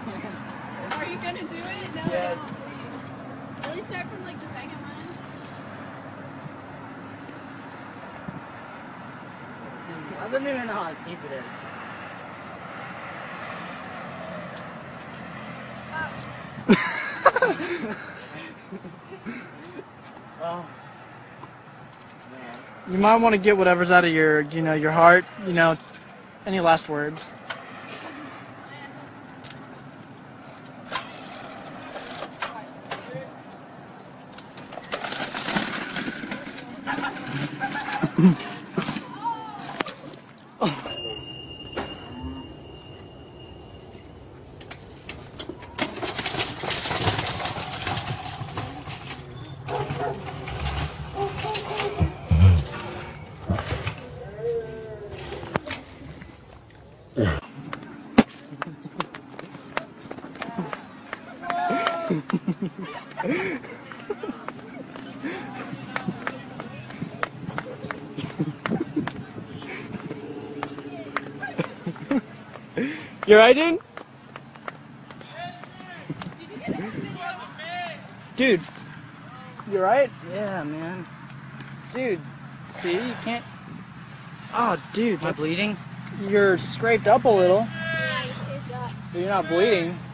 Are you gonna do it? No, Yes. don't, please. At least start from like the second one. I don't even know how steep it is. Oh. Man. You might want to get whatever's out of your, your heart. Any last words? You alright, dude? Dude, you alright? Yeah, man. Dude, see, you can't... Oh, dude. Am I bleeding? You're scraped up a little, Yeah, you saved up. but you're not bleeding.